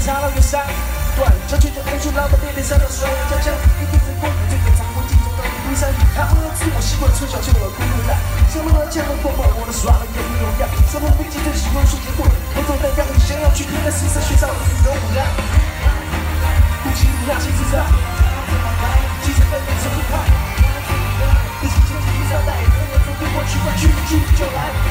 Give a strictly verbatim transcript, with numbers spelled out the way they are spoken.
插到月山，短小拳脚拍出老板脸脸上的帅家乡，一定能过你这个掌握竞争到第一山。他们的自我习惯从小就有孤独感，什么的见了过后，我的耍了有模有样，什么飞机最喜欢说结棍，我走在岗，想要去听那新生学校的有模样。不轻不压，气自在，气质分明是不派，一起前进比赛带，我走对过去，过去去就来。